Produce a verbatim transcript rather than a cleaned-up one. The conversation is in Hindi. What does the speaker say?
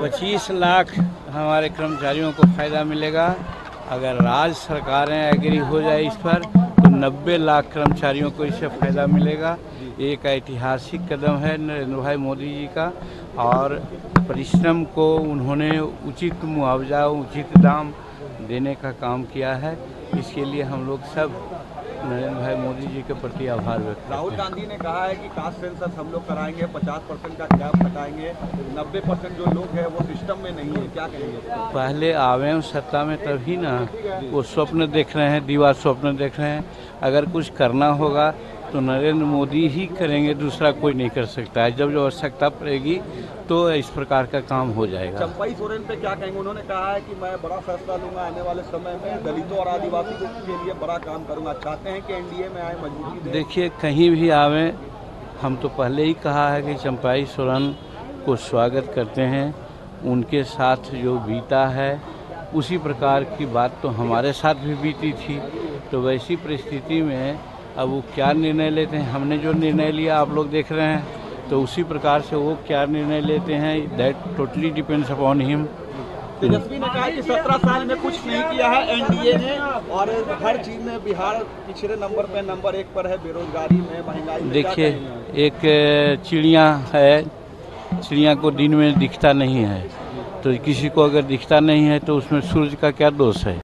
पच्चीस लाख हमारे कर्मचारियों को फ़ायदा मिलेगा। अगर राज्य सरकारें एग्री हो जाए इस पर तो नब्बे लाख कर्मचारियों को इससे फ़ायदा मिलेगा। एक ऐतिहासिक कदम है नरेंद्र भाई मोदी जी का, और परिश्रम को उन्होंने उचित मुआवजा, उचित दाम देने का काम किया है। इसके लिए हम लोग सब नरेंद्र भाई मोदी जी के प्रति आभार व्यक्त करते हैं। राहुल गांधी ने कहा है कि कास्ट सेंसस हम लोग कराएंगे, पचास परसेंट का कैप हटाएंगे, नब्बे परसेंट जो लोग हैं वो सिस्टम में नहीं है, क्या कहेंगे? पहले आवे सत्ता में तभी ना वो स्वप्न देख रहे हैं, दीवार स्वप्न देख रहे हैं। अगर कुछ करना होगा तो नरेंद्र मोदी ही करेंगे, दूसरा कोई नहीं कर सकता है। जब जो आवश्यकता पड़ेगी तो इस प्रकार का काम हो जाएगा। चंपाई सोरेन पे क्या कहेंगे? उन्होंने कहा है कि मैं बड़ा फैसला लूंगा, आने वाले समय में दलितों और आदिवासी के लिए बड़ा काम करूंगा। चाहते हैं कि एनडीए में आए, मजबूती दें। देखिए, कहीं भी आवे, हम तो पहले ही कहा है कि चंपाई सोरेन को स्वागत करते हैं। उनके साथ जो बीता है उसी प्रकार की बात तो हमारे साथ भी बीती थी। तो वैसी परिस्थिति में अब वो क्या निर्णय लेते हैं, हमने जो निर्णय लिया आप लोग देख रहे हैं, तो उसी प्रकार से वो क्या निर्णय लेते हैं, that totally depends upon him. Tejashwi ने कहा कि सत्रह साल में कुछ नहीं किया है एनडीए ने, और हर चीज में बिहार पिछले नंबर पे नंबर एक पर है, बेरोजगारी में, महंगाई में। देखिए, एक चिड़िया है, चिड़िया को दिन में दिखता नहीं है, तो किसी को अगर दिखता नहीं है तो उसमें सूरज का क्या दोष है।